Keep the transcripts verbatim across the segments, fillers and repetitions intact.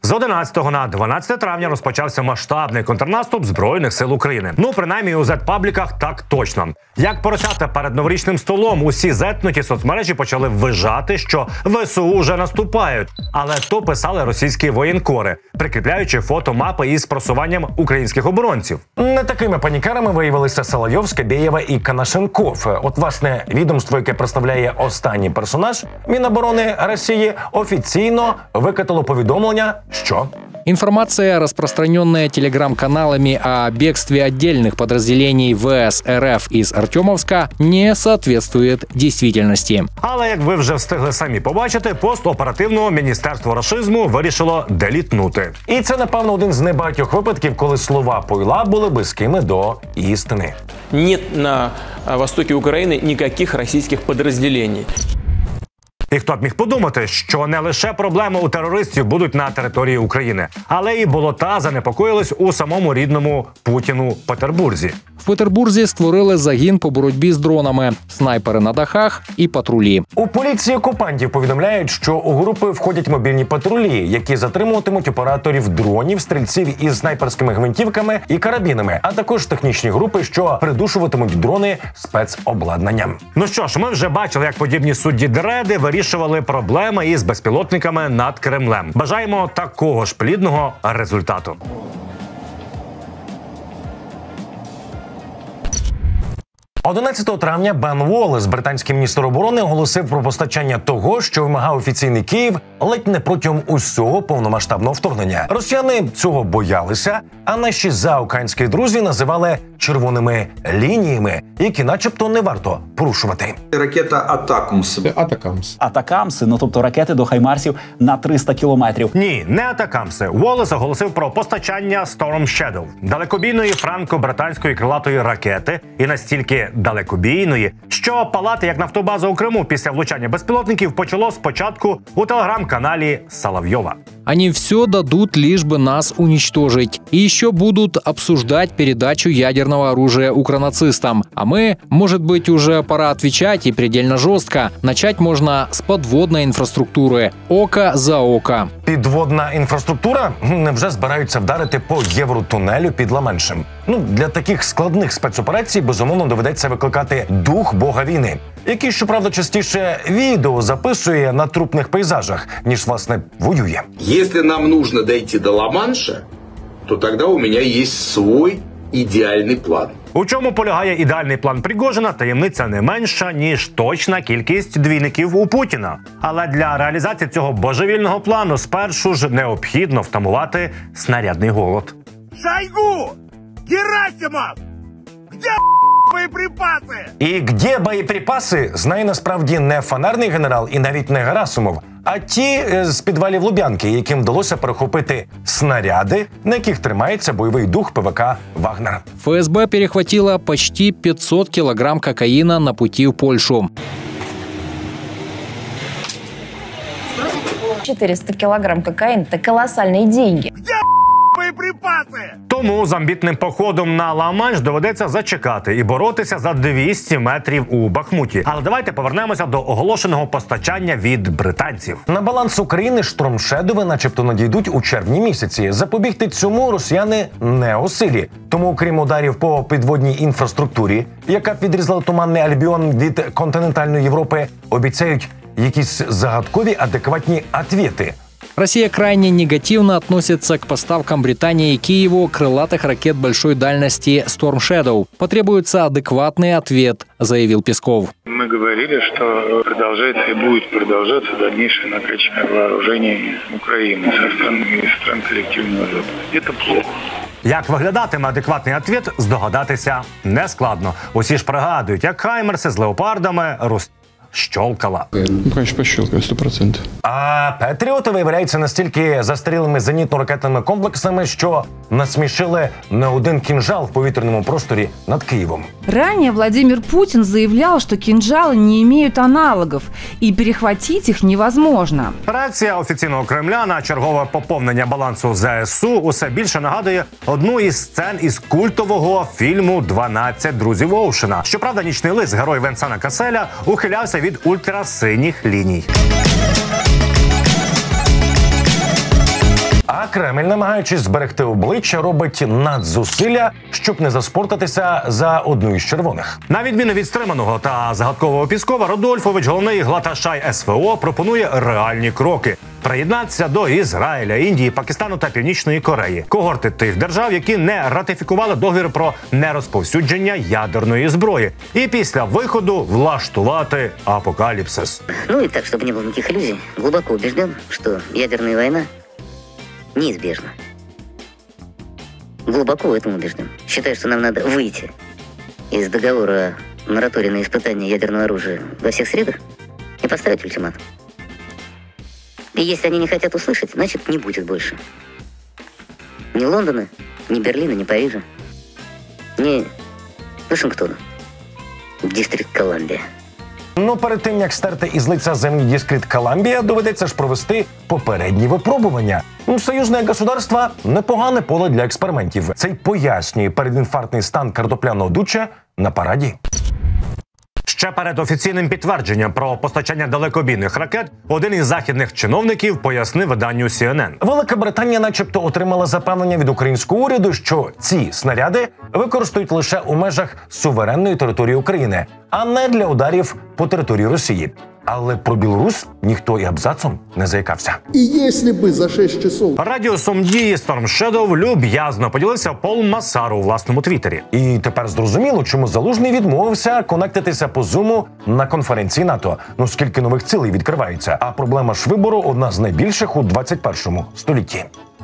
З одинадцятого на дванадцяте травня розпочався масштабний контрнаступ Збройних сил України. Ну, принаймні у зет-пабліках так точно. Як поросята перед новорічним столом, усі зетнуті соцмережі почали вважати, що ВСУ вже наступають. Але то писали російські воєнкори, прикріпляючи фото мапи із просуванням українських оборонців. Не такими панікарами виявилися Соловйов, Скабєєва і Конашенков. От, власне, відомство, яке представляє останній персонаж Міноборони Росії, офіційно викатало повідомлення, що... Информация, распространенная телеграм-каналами о бегстве отдельных подразделений ВС РФ из Артемовска, не соответствует действительности. Але, як ви вже встигли самі побачити, пост оперативного міністерства рашизму вирішило делітнути. І це, напевно, один з небагатьох випадків, коли слова Пойла були близькими до істини. Нет на востоке Украины никаких российских подразделений. І хто б міг подумати, що не лише проблеми у терористів будуть на території України, але і болота занепокоїлись у самому рідному Путіну Петербурзі. В Петербурзі створили загін по боротьбі з дронами, снайпери на дахах і патрулі. У поліції окупантів повідомляють, що у групи входять мобільні патрулі, які затримуватимуть операторів дронів, стрільців із снайперськими гвинтівками і карабінами, а також технічні групи, що придушуватимуть дрони спецобладнанням. Ну що ж, ми вже бачили, як подібні судді-дреди вирішували проблеми із безпілотниками над Кремлем. Бажаємо такого ж плідного результату. одинадцятого травня Бен Уоллес, британський міністр оборони, оголосив про постачання того, що вимагав офіційний Київ ледь не протягом усього повномасштабного вторгнення. Росіяни цього боялися, а наші заокеанські друзі називали червоними лініями, які начебто не варто порушувати. Ракета «Атакамс». Атакамс. Атакамси, ну тобто ракети до хаймарсів на триста кілометрів. Ні, не атакамси. Уоллес оголосив про постачання Storm Shadow – далекобійної франко-британської крилатої ракети, і настільки далекобійної, що палати як нафтобаза у Криму після влучання безпілотників почало спочатку у телеграм-каналі Соловьева. Они все дадут, лишь бы нас уничтожить. И еще будут обсуждать передачу ядерного оружия укронацистам. А мы, может быть, уже пора отвечать и предельно жестко. Начать можно с подводной инфраструктуры. Око за око. Підводна інфраструктура? Невже збираються вдарити по євротунелю під Ла-Маншем? Ну, для таких складних спецоперацій, безумовно, доведеться викликати дух бога війни, який, щоправда, частіше відео записує на трупних пейзажах, ніж, власне, воює. Если нам нужно дойти до Ла-Манша, то тогда у меня есть свой идеальный план. У чому полягає ідеальний план Пригожина, таємниця не менша, ніж точна кількість двійників у Путіна. Але для реалізації цього божевільного плану спершу ж необхідно втамувати снарядний голод. Шойгу! Герасимов! Где боєприпаси? І «Где боєприпаси» знає насправді не фонарний генерал і навіть не Герасимов, а ті з підвалів Лубянки, яким вдалося перехопити снаряди, на яких тримається бойовий дух ПВК «Вагнер». ФСБ перехватила почти пятьсот килограмм кокаина на пути в Польшу. четыреста килограмм кокаина – это колоссальные деньги. Где боєприпаси? Тому з амбітним походом на Ла-Манш доведеться зачекати і боротися за двісті метрів у Бахмуті. Але давайте повернемося до оголошеного постачання від британців. На баланс України штормшедови начебто надійдуть у червні місяці. Запобігти цьому росіяни не у силі. Тому, крім ударів по підводній інфраструктурі, яка підрізала туманний Альбіон від континентальної Європи, обіцяють якісь загадкові адекватні ответи. Россия крайне негативно относится к поставкам Британии и Киеву крылатых ракет большой дальности Storm Shadow. Потребуется адекватный ответ, заявил Песков. Мы говорили, что продолжается и будет продолжаться дальнейшая накачка вооружений Украины со стран, из стран коллективного Запада. Это плохо. Як виглядатиме адекватний ответ, здогадатися нескладно. Усі ж пригадують, як хаймерси з леопардами Рус... щолкала. Ну, конечно, пощелкаю, сто процентов. А патріоти виявляються настільки застарілими зенітно-ракетними комплексами, що насмішили не один кінжал в повітряному просторі над Києвом. Ранее Владимир Путин заявлял, что кинжалы не имеют аналогов, и перехватить их невозможно. Реакція офіційного Кремля на чергове поповнення балансу ЗСУ усе більше нагадує одну із сцен із культового фільму «дванадцять друзів Оушена». Щоправда, нічний лис, герой Венсана Каселя, ухилявся від ультрасиніх ліній. А Кремль, намагаючись зберегти обличчя, робить надзусилля, щоб не заспортатися за одну із червоних. На відміну від стриманого та загадкового Піскова, Родольфович, головний глаташай ес ве о, пропонує реальні кроки. Приєднатися до Ізраїля, Індії, Пакистану та Північної Кореї. Когорти тих держав, які не ратифікували договір про нерозповсюдження ядерної зброї. І після виходу влаштувати апокаліпсис. Ну и так, чтобы не было никаких иллюзий, глубоко убежден, что ядерная война неизбежна. Глубоко в этом убежден. Считаю, что нам надо выйти из договора о моратории на испытание ядерного оружия во всех средах и поставить ультиматум. И если они не хотят услышать, значит, не будет больше ни Лондона, ни Берлина, ни Парижа, ни Вашингтона. Дистрикт Колумбия. Ну, перед тим, як стерти із лиця землі Дистрикт Колумбія, доведеться ж провести попередні випробування. Ну, союзне государство – непогане поле для експериментів. Це й пояснює передінфарктний стан картопляного дуча на параді. Ще перед офіційним підтвердженням про постачання далекобійних ракет один із західних чиновників пояснив виданню сі ен ен. Велика Британія начебто отримала запевнення від українського уряду, що ці снаряди використають лише у межах суверенної території України, а не для ударів по території Росії. Але про Білорусь ніхто і абзацом не заїкався. І якщо би за шість часов... Радіусом дії Storm Shadow люб'язно поділився Пол Масар у власному твіттері. І тепер зрозуміло, чому Залужний відмовився конектитися по зуму на конференції НАТО. Ну, скільки нових цілей відкривається. А проблема ж вибору одна з найбільших у двадцять першому столітті.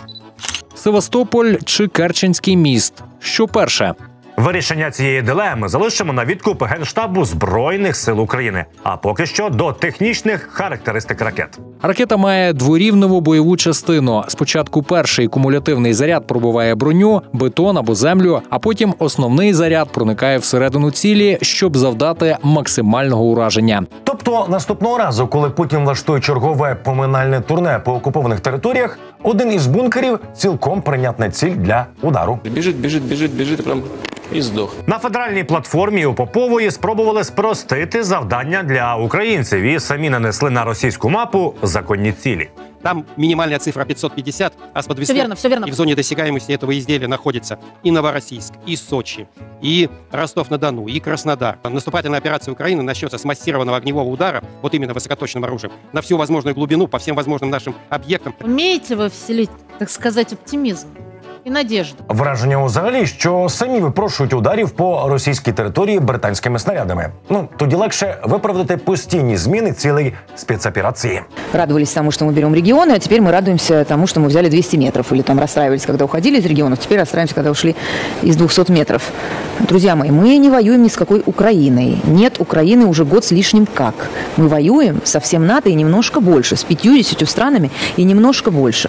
Севастополь чи Керченський міст? Що перше? Вирішення цієї дилеми залишимо на відкуп Генштабу Збройних сил України. А поки що до технічних характеристик ракет. Ракета має дворівневу бойову частину. Спочатку перший кумулятивний заряд пробиває броню, бетон або землю, а потім основний заряд проникає всередину цілі, щоб завдати максимального ураження. Тобто наступного разу, коли Путін влаштує чергове поминальне турне по окупованих територіях, один із бункерів цілком прийнятна ціль для удару. Біжить, біжить, біжить, біжить, прям і здох. На федеральній платформі у Попової спробували спростити завдання для українців і самі нанесли на російську мапу законні цілі. Там минимальная цифра пятьсот пятьдесят, а с подвесной... Все верно, все верно. И в зоне досягаемости этого изделия находится и Новороссийск, и Сочи, и Ростов-на-Дону, и Краснодар. Наступательная операция Украины начнется с массированного огневого удара, вот именно высокоточным оружием, на всю возможную глубину, по всем возможным нашим объектам. Умеете вы вселить, так сказать, оптимизм і надіжду. Враження взагалі, що самі випрошують ударів по російській території британськими снарядами. Ну, тоді легше виправдати постійні зміни цілей спецоперації. Радовались тому, что мы берем регионы, а теперь мы радуемся тому, что мы взяли двести метров. Или там расстраивались, когда уходили из регионов, теперь расстраиваемся, когда ушли из двухсот метров. Друзья мои, мы не воюем ни с какой Украиной. Нет Украины уже год с лишним как. Мы воюем со всем НАТО и немножко больше, с пятьюдесятью странами и немножко больше.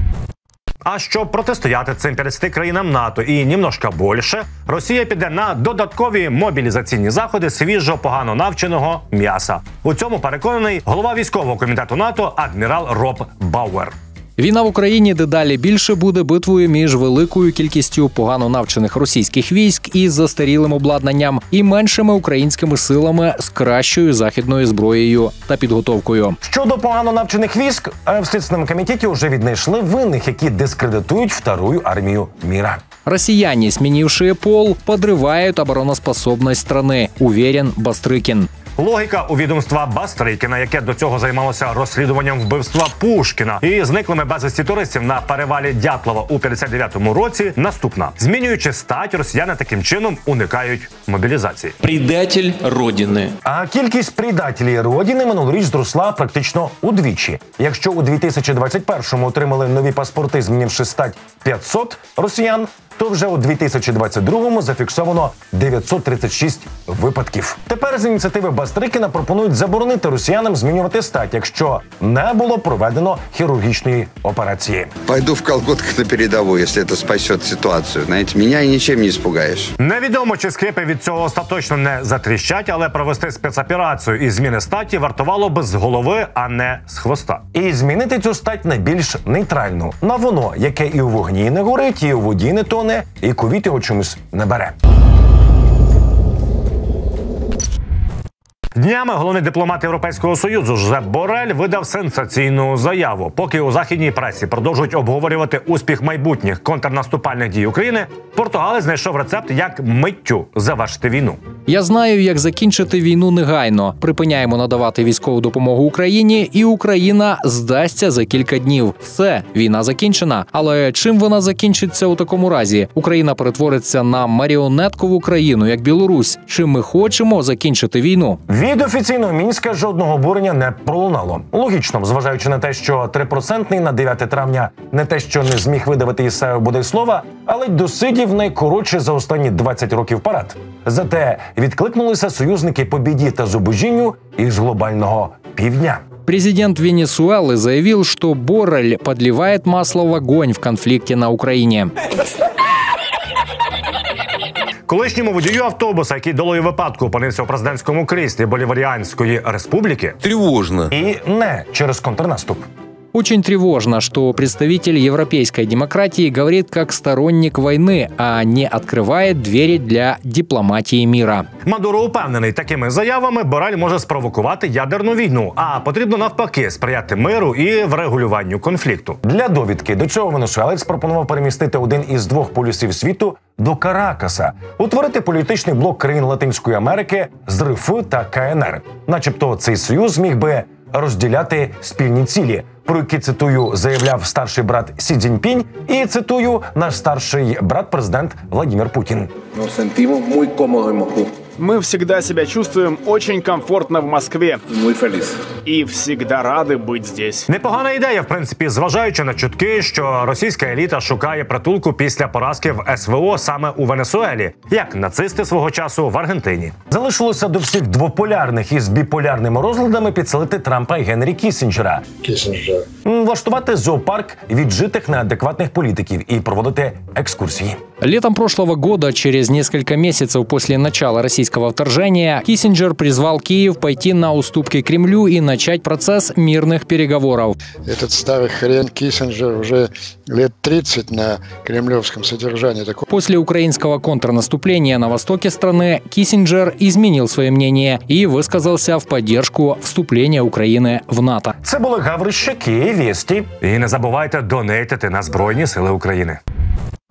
А щоб протистояти цим п'ятдесяти країнам НАТО і німножко більше, Росія піде на додаткові мобілізаційні заходи свіжо погано навченого м'яса. У цьому переконаний голова військового комітету НАТО адмірал Роб Бауер. Війна в Україні дедалі більше буде битвою між великою кількістю погано навчених російських військ із застарілим обладнанням і меншими українськими силами з кращою західною зброєю та підготовкою. Щодо погано навчених військ, в Слідственному комітеті вже віднайшли винних, які дискредитують Вторую армію міра. Россияне, сменившие пол, подрывают обороноспособность страны, уверен Бастрыкин. Логіка у відомства Бастрикіна, яке до цього займалося розслідуванням вбивства Пушкіна і зниклими безвісті туристів на перевалі Дятлова у п'ятдесят дев'ятому році, наступна. Змінюючи стать, росіяни таким чином уникають мобілізації. Предатель Родини. А кількість предателів Родини минулоріч зросла практично удвічі. Якщо у дві тисячі двадцять першому отримали нові паспорти, змінивши стать п'ятсот росіян, то вже у дві тисячі двадцять другому зафіксовано дев'ятсот тридцять шість випадків. Тепер з ініціативи Бастрикіна пропонують заборонити росіянам змінювати стать, якщо не було проведено хірургічної операції. Пойду в колготках на передову, якщо це спасет ситуацію. Знаєте, мене нічим не спугаєш. Невідомо, чи скрипи від цього остаточно не затріщать, але провести спецоперацію із зміни статі вартувало би з голови, а не з хвоста. І змінити цю стать на більш нейтральну. На воно, яке і у вогні не горить, і у воді не тоне, і ковід його чомусь не бере. Днями головний дипломат Європейського Союзу Жозеп Борель видав сенсаційну заяву. Поки у західній пресі продовжують обговорювати успіх майбутніх контрнаступальних дій України, португалець знайшов рецепт, як миттю завершити війну. Я знаю, як закінчити війну негайно. Припиняємо надавати військову допомогу Україні, і Україна здасться за кілька днів. Все, війна закінчена. Але чим вона закінчиться у такому разі? Україна перетвориться на маріонеткову країну, як Білорусь. Чим ми хочемо закінчити війну? Від офіційного Мінська жодного обурення не пролунало. Логічно, зважаючи на те, що трипроцентний на дев'яте травня не те, що не зміг видавити із себе бодай слова, але й досидів найкоротше за останні двадцять років парад. Зате відкликнулися союзники по біді та зубожінню із глобального півдня. Президент Венесуэлы заявил, что Боррель подливает масло в огонь в конфликте на Украине. Колишньому водію автобуса, який долою випадку опинився у президентському кріслі Боліваріанської республіки, тривожно. І не через контрнаступ. Очень тревожно, что представитель европейской демократии говорит как сторонник войны, а не открывает двери для дипломатии мира. Мадуро упевнений, такими заявами Борель може спровокувати ядерну війну, а потрібно навпаки сприяти миру і врегулюванню конфлікту. Для довідки до цього венесуелець пропонував перемістити один із двох полюсів світу до Каракаса, утворити політичний блок країн Латинської Америки з РФ та КНР. Начебто цей союз міг би розділяти спільні цілі, про які, цитую, заявляв старший брат Сі Цзіньпінь і, цитую, наш старший брат-президент Владимир Путін. Мы всегда себя чувствуем очень комфортно в Москве. И всегда рады быть здесь. Непогана ідея, в принципі, зважаючи на чутки, що російська еліта шукає притулку після поразки в ес ве о саме у Венесуелі, як нацисти свого часу в Аргентині. Залишилося до всіх двополярних із біполярними розладами підселити Трампа і Генрі Кіссінджера. Кіссінджер. Влаштувати зоопарк віджитих неадекватних політиків і проводити екскурсії. Летом прошлого года, через несколько месяцев после начала российского вторжения, Киссинджер призвал Киев пойти на уступки Кремлю и начать процесс мирных переговоров. Этот старый хрен Киссинджер уже лет тридцать на кремлевском содержании. После украинского контрнаступления на востоке страны Киссинджер изменил свое мнение и высказался в поддержку вступления Украины в НАТО. Це були Гаврищаки, Вєсті. І не забувайте донейтити на Збройні Сили України.